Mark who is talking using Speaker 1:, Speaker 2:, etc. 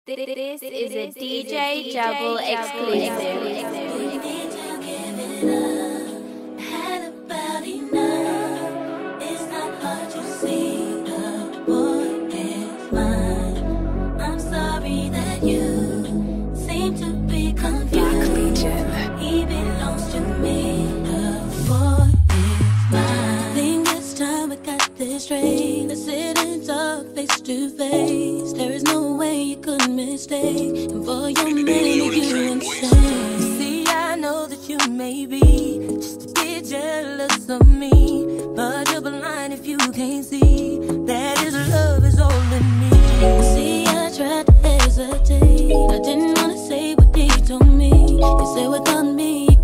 Speaker 1: This is a DJ Jabble exclusive.
Speaker 2: Had about enough. It's not hard to see the boy is mine. I'm sorry that you seem to be confused. He belongs to me. The boy is mine. I think it's time we got this straight. Let's sit and talk face to face. There is no way you could mistake. And for your man, you insane. See, I know that you may be just a bit jealous of me, but you're blind if you can't see that his love is all in me. See, I tried to hesitate. I didn't want to say what he told me. He said without me